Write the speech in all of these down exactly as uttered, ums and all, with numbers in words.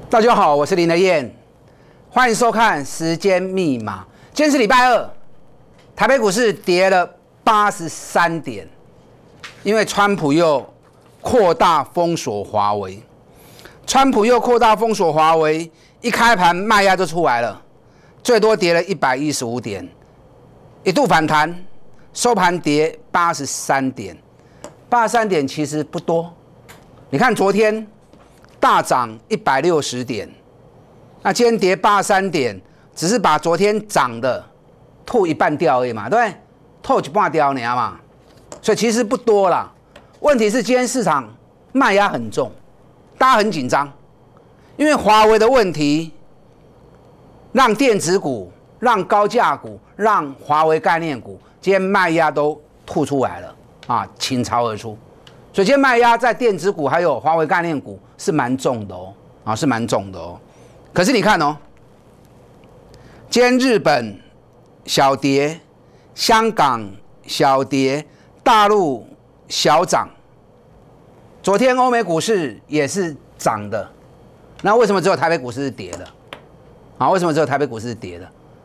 大家好，我是林德燕，欢迎收看《时间密码》。今天是礼拜二，台北股市跌了八十三点，因为川普又扩大封锁华为。川普又扩大封锁华为，一开盘卖压就出来了，最多跌了一百一十五点，一度反弹，收盘跌八十三点。八十三点其实不多，你看昨天大涨一百六十点，那今天跌八十三点，只是把昨天涨的吐一半掉而已嘛，对不对？吐一半掉你嘛，所以其实不多啦。问题是今天市场卖压很重，大家很紧张，因为华为的问题，让电子股、让高价股、让华为概念股，今天卖压都吐出来了啊，倾巢而出。所以今天卖压在电子股还有华为概念股是蛮重的哦，啊是蛮重的哦。可是你看哦，今天日本小跌，香港小跌，大陆小涨。昨天欧美股市也是涨的，那为什么只有台北股市是跌的？啊，为什么只有台北股市是跌的？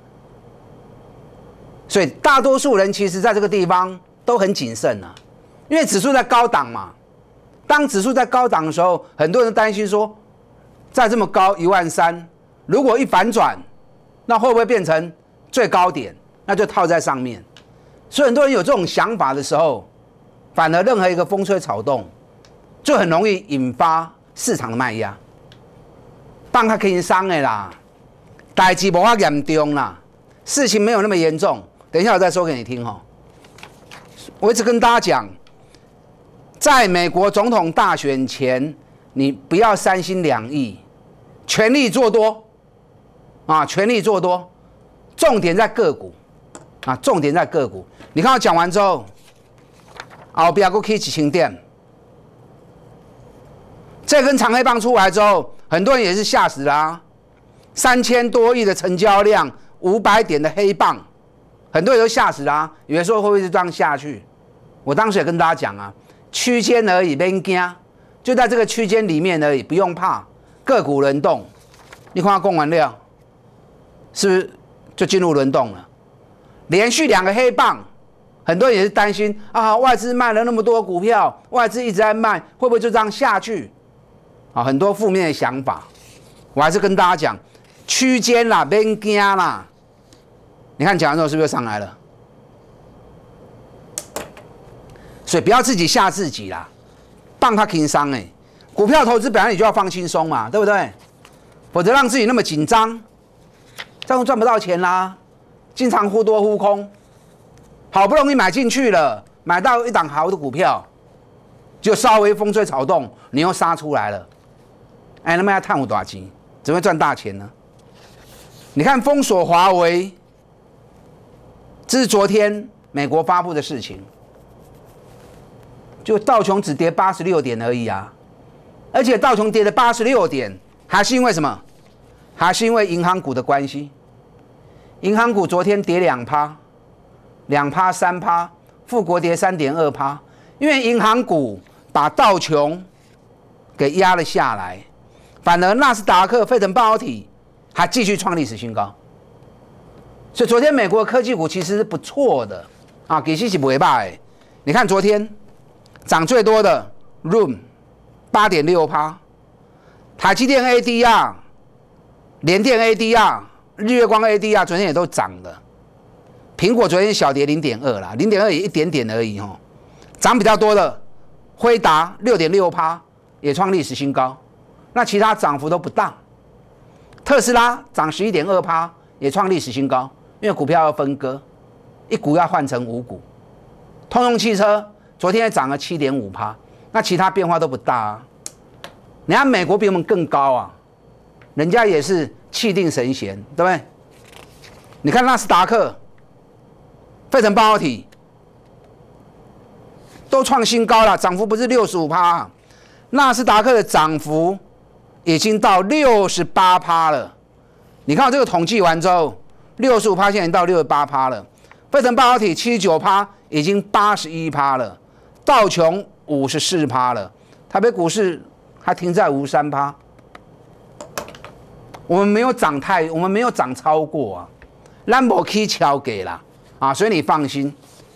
所以大多数人其实在这个地方都很谨慎啊。因为指数在高档嘛，当指数在高档的时候，很多人担心说，在这么高一万三，如果一反转，那会不会变成最高点？那就套在上面。所以很多人有这种想法的时候，反而任何一个风吹草动，就很容易引发市场的卖压。放较轻松的啦，代志无遐严重啦，事情没有那么严重。等一下我再说给你听哈。我一直跟大家讲。在美国总统大选前，你不要三心两意，全力做多啊！全力做多，重点在个股啊！重点在个股。你看我讲完之后，后边还可以一千点，这根长黑棒出来之后，很多人也是吓死了啊！三千多亿的成交量，五百点的黑棒，很多人都吓死了啊！以为说会不会是这样下去？我当时也跟大家讲啊。区间而已，别惊，就在这个区间里面而已，不用怕。个股轮动，你看它供完料，是不是就进入轮动了？连续两个黑棒，很多人也是担心啊，外资卖了那么多股票，外资一直在卖，会不会就这样下去？啊，很多负面的想法。我还是跟大家讲，区间啦，别惊啦。你看讲完之后是不是又上来了？所以不要自己吓自己啦，放他轻松哎，股票投资本来你就要放轻松嘛，对不对？否则让自己那么紧张，这样赚不到钱啦。经常忽多忽空，好不容易买进去了，买到一档好的股票，就稍微风吹草动，你又杀出来了，哎，那么要探五多少钱？怎么会赚大钱呢？你看封锁华为，这是昨天美国发布的事情。就道琼只跌八十六点而已啊，而且道琼跌了八十六点，还是因为什么？还是因为银行股的关系。银行股昨天跌两趴，两趴三趴，富国跌三点二趴，因为银行股把道琼给压了下来，反而纳斯达克、费城半导体还继续创历史新高。所以昨天美国的科技股其实是不错的啊，其实是不错。你看昨天。涨最多的 R O O M 八点六趴，台积电 A D R、联电 A D R、日月光 A D R 昨天也都涨了。苹果昨天小跌零点二啦，零点二也一点点而已哦。涨比较多的辉达六点六趴，也创历史新高。那其他涨幅都不大。特斯拉涨十一点二趴，也创历史新高，因为股票要分割，一股要换成五股。通用汽车。昨天也涨了 七点五趴，那其他变化都不大啊。人家美国比我们更高啊，人家也是气定神闲，对不对？你看纳斯达克、费城半导体都创新高了，涨幅不是 百分之六十五， 纳斯达克的涨幅已经到 百分之六十八 了。你看我这个统计完之后 ，百分之六十五 现在已经到 百分之六十八 了。费城半导体 七十九 已经 百分之八十一 了。道琼五十四趴了，台北股市还停在五十三趴， 我们没有涨太，我们没有涨超过啊，咱无去敲给啦啊，所以你放心。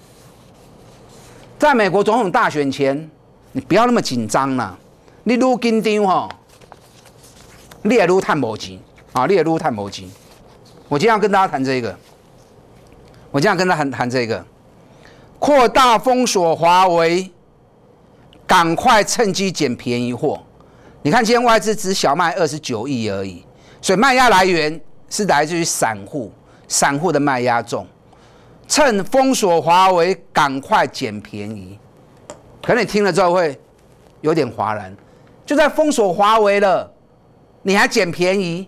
在美国总统大选前，你不要那么紧张啦，你愈紧张吼，你也愈赚无钱啊，你也愈赚无钱。我今天要跟大家谈这个，我今天要跟大家谈谈这个，扩大封锁华为，赶快趁机捡便宜货。你看今天外资只小卖二十九亿而已。所以卖压来源是来自于散户，散户的卖压重，趁封锁华为赶快捡便宜。可能你听了之后会有点哗然，就在封锁华为了，你还捡便宜？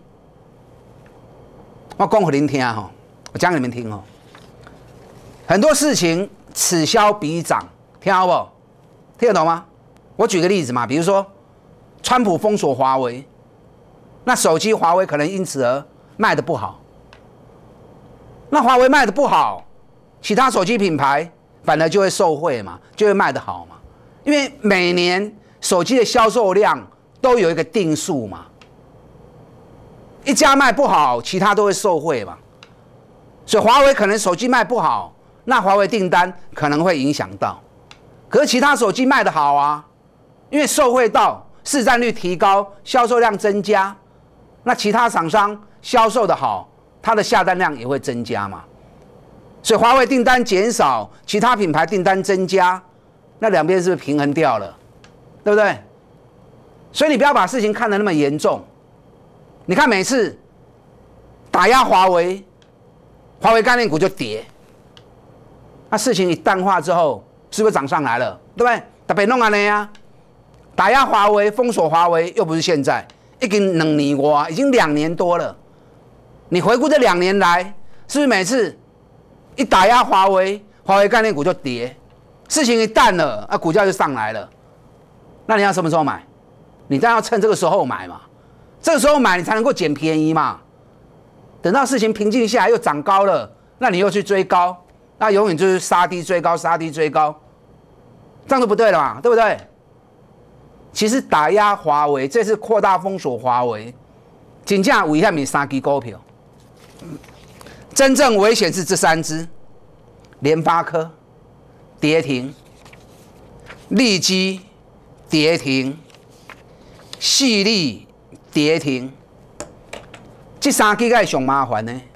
我讲给您听哈，我讲给你们听哦。很多事情此消彼长，听好不？听得懂吗？我举个例子嘛，比如说川普封锁华为。那手机华为可能因此而卖得不好，那华为卖得不好，其他手机品牌反而就会受惠嘛，就会卖得好嘛。因为每年手机的销售量都有一个定数嘛，一家卖不好，其他都会受惠嘛。所以华为可能手机卖不好，那华为订单可能会影响到，可是其他手机卖得好啊，因为受惠到市占率提高，销售量增加。那其他厂商销售的好，它的下单量也会增加嘛，所以华为订单减少，其他品牌订单增加，那两边是不是平衡掉了？对不对？所以你不要把事情看得那么严重。你看每次打压华为，华为概念股就跌，那事情一淡化之后，是不是涨上来了？对不对？特别弄安尼啊，打压华为、封锁华为，又不是现在。已经两年多，已经两年多了。你回顾这两年来，是不是每次一打压华为，华为概念股就跌，事情一淡了，啊，股价就上来了。那你要什么时候买？你当然要趁这个时候买嘛，这个时候买你才能够捡便宜嘛。等到事情平静下来又涨高了，那你又去追高，那永远就是杀低追高，杀低追高，这样就不对了嘛，对不对？其实打压华为，这次扩大封锁华为，真正危险是三支股票，真正危险是这三支：联发科跌停，力基跌停，细粒跌停，这三支才是上麻烦呢。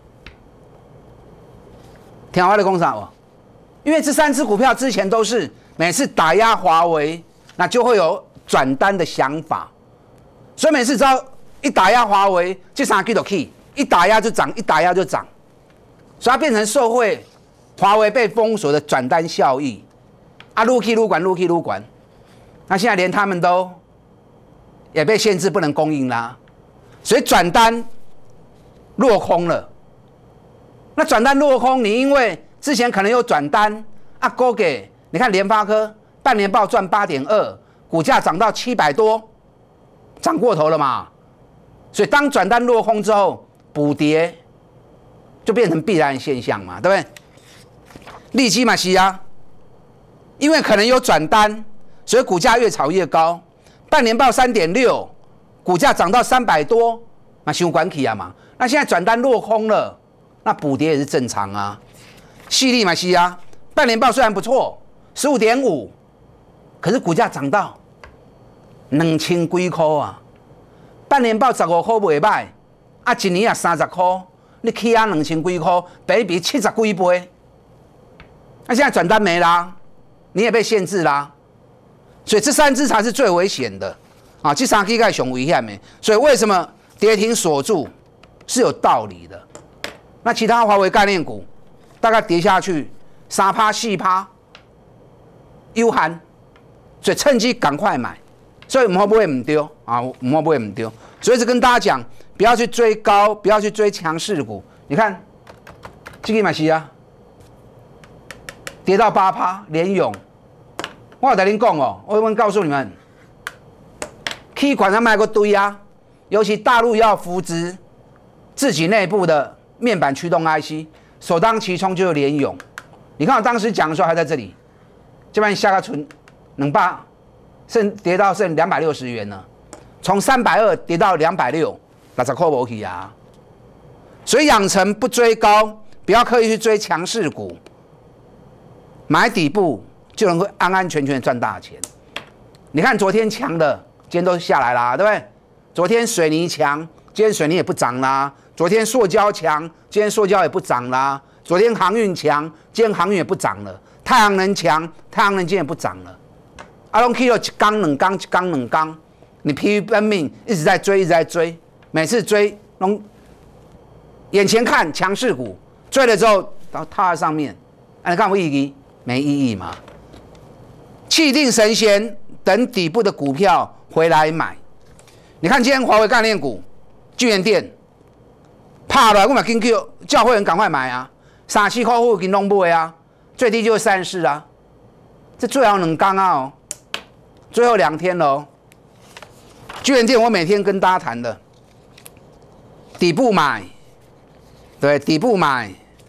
听我的讲啥不？因为这三支股票之前都是每次打压华为，那就会有转单的想法，所以每次只要一打压华为，这三支就起，一打压就涨，一打压就涨，所以它变成受惠华为被封锁的转单效益啊，撸起撸管撸起撸管，那现在连他们都也被限制不能供应啦，所以转单落空了。那转单落空，你因为之前可能有转单啊，勾给你看联发科半年报赚八点二。股价涨到七百多，涨过头了嘛？所以当转单落空之后，补跌就变成必然现象嘛，对不对？利基嘛是啊，因为可能有转单，所以股价越炒越高。半年报三点六，股价涨到三百多，那伤管起啊嘛。那现在转单落空了，那补跌也是正常啊。细粒嘛是啊，半年报虽然不错，十五点五。可是股价涨到两千几块啊，半年报十五块袂歹，啊一年啊三十块，你起啊两千几块，比比七十几倍，那、啊、现在转单没啦，你也被限制啦，所以这三只才是最危险的啊，这三支才是最危险的，所以为什么跌停锁住是有道理的？那其他华为概念股大概跌下去三趴四趴，有限。所以趁机赶快买，所以唔好不会唔丢啊，唔好不会唔丢。所以是跟大家讲，不要去追高，不要去追强势股。你看，这个买西啊，跌到八趴，联咏，我有跟您讲哦，我我告诉你们，K 管上卖个堆啊，尤其大陆要扶植自己内部的面板驱动 I C， 首当其冲就是联咏。你看我当时讲的时候还在这里，这边下个存。两百，剩跌到剩两百六十元了，从三百二跌到两百六， 六十块无去啊。所以养成不追高，不要刻意去追强势股，买底部就能够安安全全赚大钱。你看昨天强的，今天都下来啦，对不对？昨天水泥强，今天水泥也不涨啦；昨天塑胶强，今天塑胶也不涨啦；昨天航运强，今天航运也不涨了；太阳能强，太阳能今天也不涨了。啊，拢去了一缸两缸，一缸两缸，你疲于奔命，一直在追，一直在追，每次追拢眼前看强势股，追了之后然后套在上面，啊，你看有意义？没意义嘛。气定神闲，等底部的股票回来买。你看今天华为概念股、聚源电，怕了，我们紧叫叫会员赶快买啊！三四块附近拢买啊，最低就是三四啊，这最后两天啊哦，最后两天喽。聚源电我每天跟大家谈的，底部买，对，底部买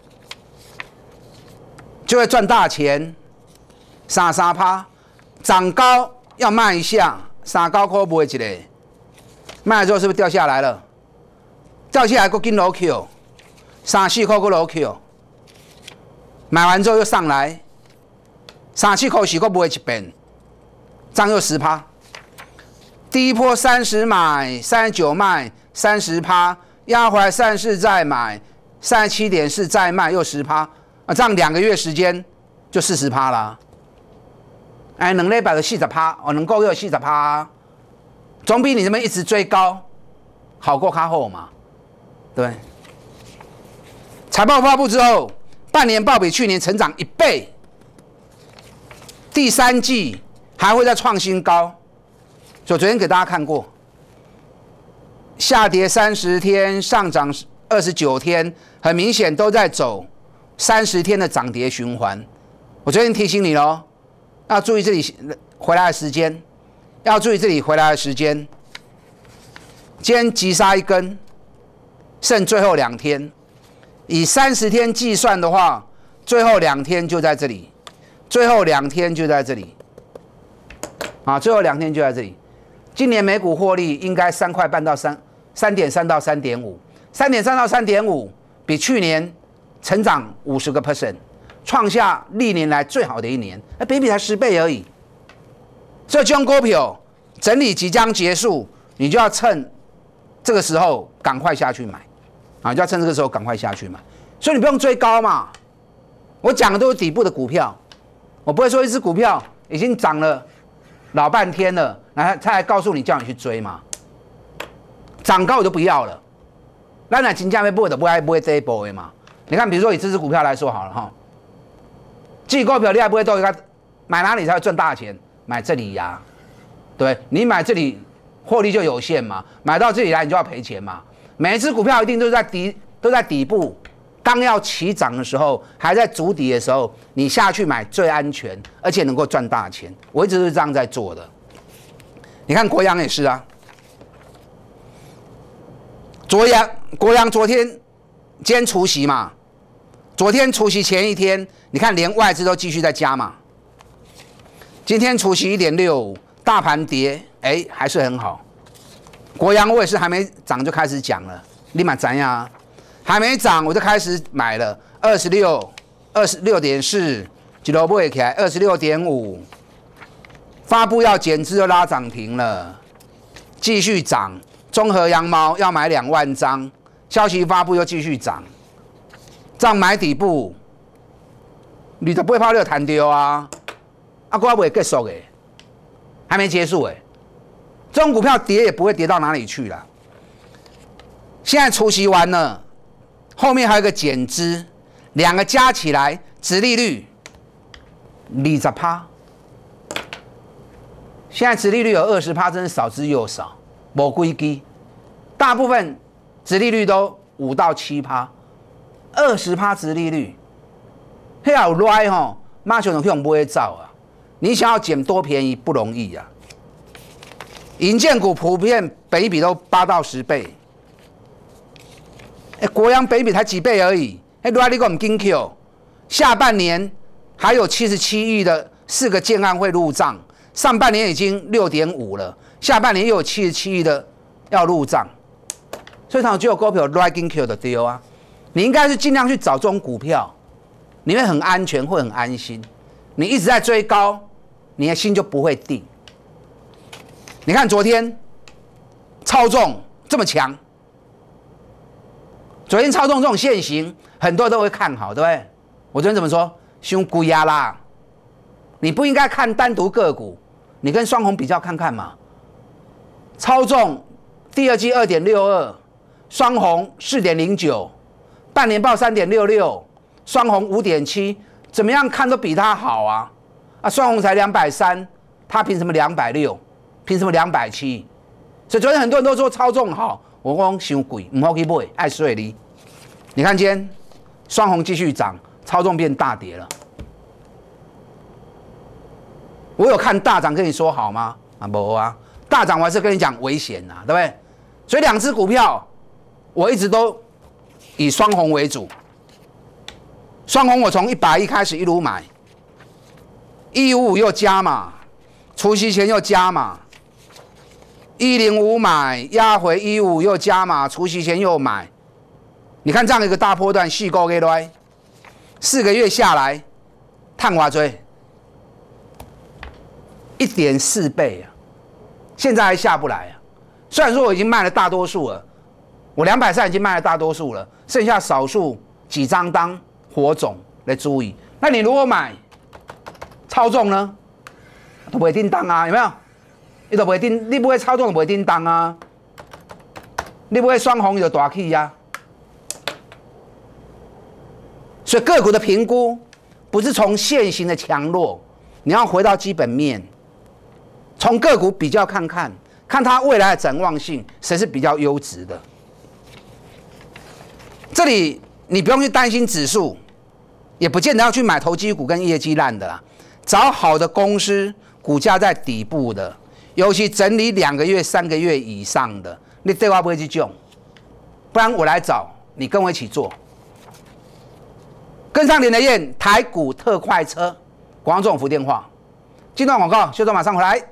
就会赚大钱，三三趴，涨高要卖一下，三高块买一个。卖了之后是不是掉下来了？掉下来够跟楼 Q， 三四块够楼 Q， 买完之后又上来，三四块是够买一遍，涨又十趴。第一波三十买，三十九卖，三十趴，压回来三十四再买，三十七点四再卖又十趴，啊，这样两个月时间就四十趴啦。哎，两礼拜就四十趴，哦，两个月四十趴。总比你这么一直追高好过卡后嘛，对。财报发布之后，半年报比去年成长一倍，第三季还会再创新高。所以昨天给大家看过，下跌三十天，上涨二十九天，很明显都在走三十天的涨跌循环。我昨天提醒你喽，要注意这里回来的时间。要注意这里回来的时间，今天急杀一根，剩最后两天，以三十天计算的话，最后两天就在这里，最后两天就在这里，啊，最后两天就在这里。今年每股获利应该三块半到三三点三到三点五，三点三到三点五，比去年成长五十个 percent， 创下历年来最好的一年，那比比才十倍而已。所以这种股票整理即将结束，你就要趁这个时候赶快下去买，啊，就要趁这个时候赶快下去买。所以你不用追高嘛，我讲的都是底部的股票，我不会说一只股票已经涨了老半天了，然后他还告诉你叫你去追嘛，涨高我就不要了。咱若真正要买，就不爱买这一波的嘛。你看，比如说以这只股票来说好了哈，这股票你还不会都买哪里才会赚大钱？买这里呀、啊，对，你买这里获利就有限嘛，买到这里来你就要赔钱嘛。每一只股票一定都在底都在底部，刚要起涨的时候，还在筑底的时候，你下去买最安全，而且能够赚大钱。我一直是这样在做的。你看国阳也是啊，国阳国阳昨天今天除息嘛，昨天除息前一天，你看连外资都继续在加嘛。今天除息 一点六五， 大盘跌，哎，还是很好。国阳我也是还没涨就开始讲了，立马怎样？还没涨我就开始买了，二十六、二十六点四，一路买起来，二十六点五，发布要减资就拉涨停了，继续涨。中和羊毛要买两万张，消息发布又继续涨，这样买底部，二十八趴就弹掉啊！啊，股未结束诶，还没结束诶。这种股票跌也不会跌到哪里去了。现在除息完了，后面还有一个减资，两个加起来，殖利率二十趴。现在殖利率有二十趴，真是少之又少，没规矩。大部分殖利率都五到七趴，二十趴殖利率，嘿有赖吼，马上就向买走啊！你想要捡多便宜不容易啊！银建股普遍本益比都八到十倍，哎，国阳本益比才几倍而已，哎，赖你个唔紧 Q， 下半年还有七十七亿的四个建案会入账，上半年已经六点五了，下半年又有七十七亿的要入账， 所以常只有股票 lagging Q 的丢啊。你应该是尽量去找这种股票，你会很安全，会很安心。你一直在追高，你的心就不会定。你看昨天操纵这么强，昨天操纵这种现形，很多人都会看好，对不对？我昨天怎么说？凶龟呀啦！你不应该看单独个股，你跟双红比较看看嘛。操纵第二季 二点六二， 双红 四点零九， 半年报 三点六六， 双红 五点七， 怎么样看都比它好啊！啊，双红才两百三十，它凭什么两百六十？凭什么两百七十？所以昨天很多人都说操纵好，我讲太贵，不好去买，爱水你。你看今天双红继续涨，操纵变大跌了。我有看大涨跟你说好吗？啊，没啊，大涨我还是跟你讲危险呐、啊，对不对？所以两只股票我一直都以双红为主。双红我从一百一开始一路买，一五五又加码，除夕前又加码，一零五买压回一五又加码，除夕前又买。你看这样一个大波段，细高给来，四个月下来，探花追。一点四倍啊！现在还下不来啊。虽然说我已经卖了大多数了，我两百三已经卖了大多数了，剩下少数几张当火种来注意。那你如果买操纵呢，都不会叮当啊，有没有？你都不会叮，你不会操纵，不会叮当啊。你不会双红有大气呀。所以个股的评估不是从现行的强弱，你要回到基本面。从个股比较看看，看它未来的展望性，谁是比较优质的。这里你不用去担心指数，也不见得要去买投机股跟业绩烂的啦。找好的公司，股价在底部的，尤其整理两个月、三个月以上的，你对我不会去救，不然我来找你跟我一起做。跟上林德燕台股特快车，广州总服电话。进段广告，休总马上回来。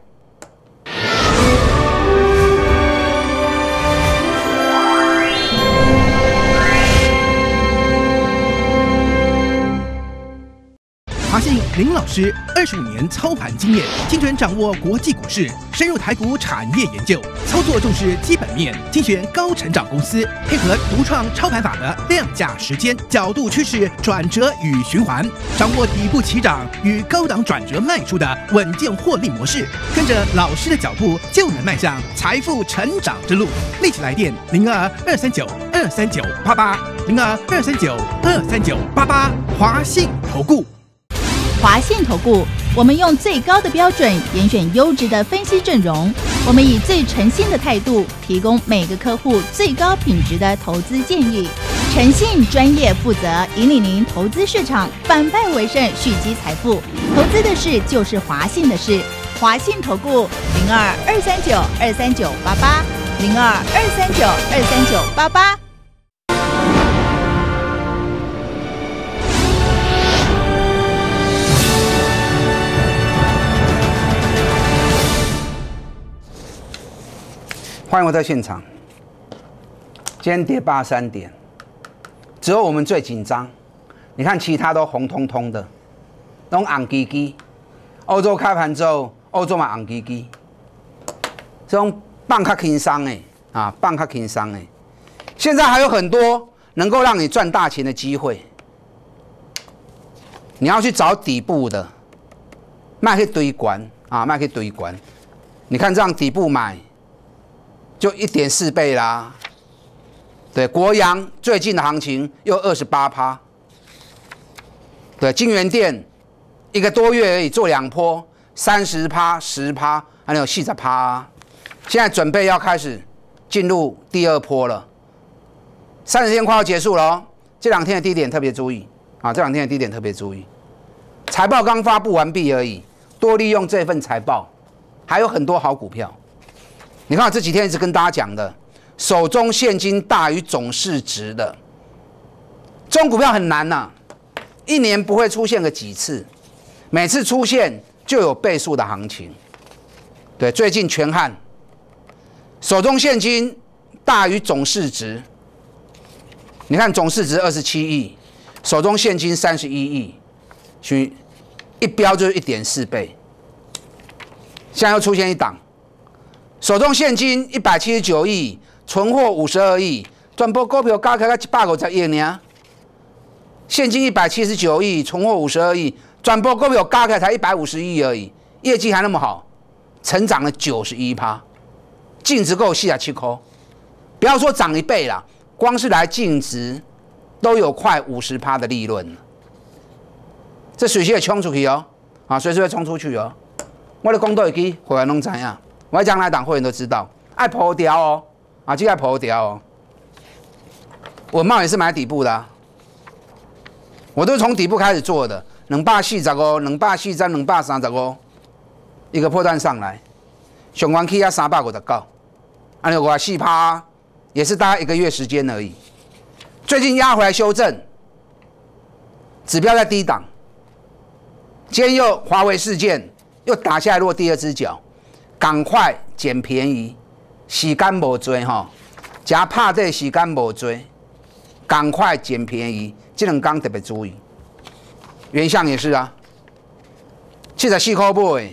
华信林老师二十五年操盘经验，精准掌握国际股市，深入台股产业研究，操作重视基本面，精选高成长公司，配合独创操盘法的量价时间、角度趋势转折与循环，掌握底部起涨与高档转折卖出的稳健获利模式，跟着老师的脚步，就能迈向财富成长之路。立即来电零二二三九二三九八八零二二三九二三九八八，华信投顾。 华信投顾，我们用最高的标准严选优质的分析阵容，我们以最诚信的态度，提供每个客户最高品质的投资建议。诚信、专业、负责，引领您投资市场反败为胜，蓄积财富。投资的事就是华信的事。华信投顾零二二三九二三九八八零二二三九二三九八八。 欢迎回到现场。今天跌八十三点，只有我们最紧张。你看其他都红彤彤的，都红基基。欧洲开盘之后，欧洲嘛红基基，这种棒卡轻松的啊，棒卡轻松的。现在还有很多能够让你赚大钱的机会，你要去找底部的，卖去堆关啊，卖去堆关。你看这样底部买。就 一点四 倍啦，对，国阳最近的行情又 二十八趴，对，金源店一个多月而已做两波， 三十趴、十趴，还有四十趴，现在准备要开始进入第二波了，三十天快要结束了哦，这两天的低点特别注意啊，这两天的低点特别注意，财报刚发布完毕而已，多利用这份财报，还有很多好股票。你看这几天一直跟大家讲的，手中现金大于总市值的，这种股票很难呐、啊，一年不会出现个几次，每次出现就有倍数的行情。对，最近全汉手中现金大于总市值。你看总市值二十七亿，手中现金三十一亿，所以一标就是一点四倍。现在又出现一档，手中现金一百七十九亿，存货五十二亿，全部股票加起来一百五十亿呢。现金一百七十九亿，存货五十二亿，全部股票加起来才一百五十亿而已，业绩还那么好，成长了九十一趴，净值够四十七块，不要说涨一倍啦。光是来净值都有快五十趴的利润，这随时会冲出去哦，啊，随时会冲出去哦。我的讲都会记，会员拢知影，我将来档会员都知道，爱破掉哦，啊，就爱破掉哦。我贸也是买底部的、啊，我都是从底部开始做的，两百四十五、两百四十、两百三十五，一个破段上来，上关起啊三百五十九，按照我四趴。也是大概一个月时间而已，最近压回来修正，指标在低档，今天又华为事件又打下来落第二只脚，赶快捡便宜，时间无追哈，加怕这时间无追，赶快捡便宜，这两天特别注意。原相也是啊，七十四块买，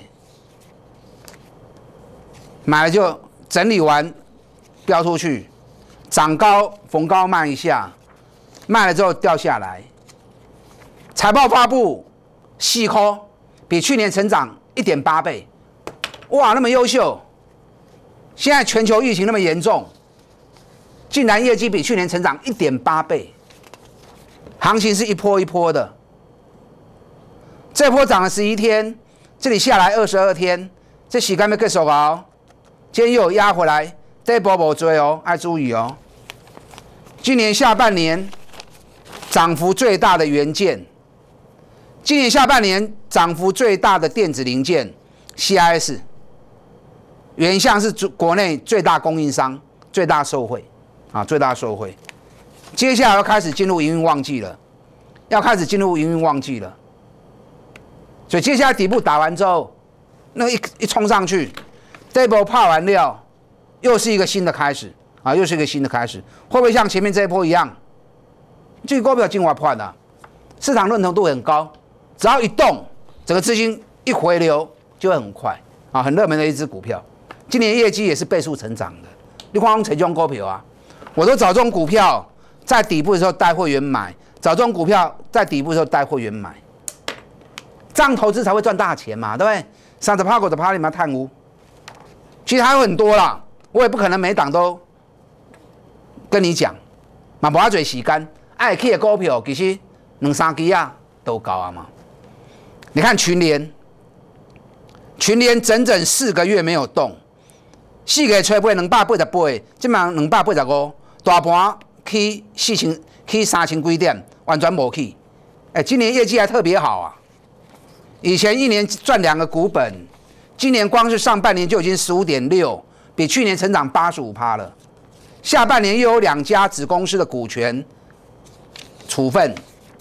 买了就整理完飙出去。涨高逢高卖一下，卖了之后掉下来。财报发布，四块，比去年成长一点八倍，哇，那么优秀！现在全球疫情那么严重，竟然业绩比去年成长一点八倍，行情是一波一波的。这波涨了十一天，这里下来二十二天，这时间要结束哦。今天又有压回来。这波无追哦，要注意哦。今年下半年涨幅最大的元件，今年下半年涨幅最大的电子零件 C I S， 原相是国内最大供应商，最大受惠啊，最大受惠。接下来要开始进入营运旺季了，要开始进入营运旺季了。所以接下来底部打完之后，那一一冲上去，这波泡完料。又是一个新的开始啊！又是一个新的开始，会不会像前面这一波一样？这个股票今晚破的，市场认同度很高，只要一动，整个资金一回流就会很快啊！很热门的一只股票，今年业绩也是倍数成长的。你看这种股票啊，我都找这种股票在底部的时候带会员买，找这种股票在底部的时候带会员买，这样投资才会赚大钱嘛，对不对？三十趴、五十趴，你们贪污，其实还有很多啦。我也不可能每档都跟你讲，嘛无嘴时间，爱去的股票其实两三支啊都高啊嘛。你看群联，群联整整四个月没有动，四个吹八两百八十八，即嘛两百八十五，大盘去四千去三千几点，完全无去。哎、欸，今年业绩还特别好啊，以前一年赚两个股本，今年光是上半年就已经十五点六。比去年成长八十五趴了，下半年又有两家子公司的股权处分，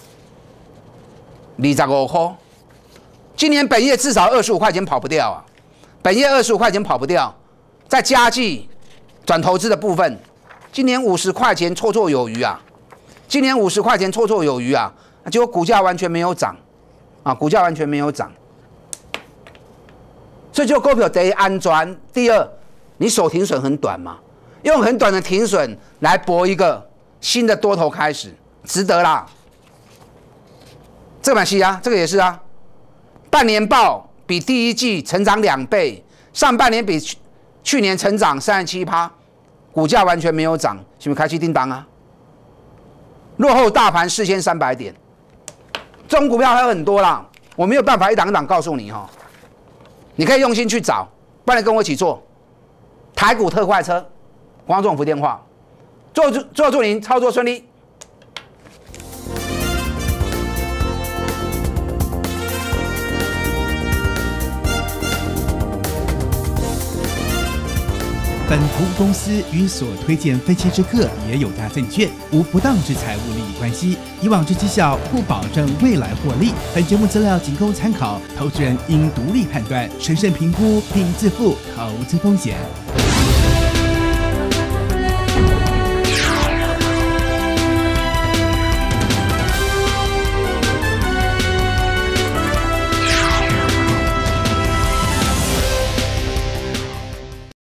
二十五块。今年本业至少二十五块钱跑不掉啊，本业二十五块钱跑不掉，在加计转投资的部分，今年五十块钱绰绰有余啊，今年五十块钱绰绰有余啊，结果股价完全没有涨啊，股价完全没有涨，所以就股票第一安全，第二。你守停损很短嘛，用很短的停损来搏一个新的多头开始，值得啦。这个蛮细啊，这个也是啊。半年报比第一季成长两倍，上半年比去去年成长三十七趴，股价完全没有涨，是不是开启叮当啊？落后大盘四千三百点，这种股票还有很多啦，我没有办法一档一档告诉你哈，你可以用心去找，不然你跟我一起做。台股特快车，黄总福电话，祝祝祝您操作顺利。 本投资公司与所推荐分期之客也有大证券，无不当之财务利益关系。以往之绩效不保证未来获利。本节目资料仅供参考，投资人应独立判断、审慎评估并自负投资风险。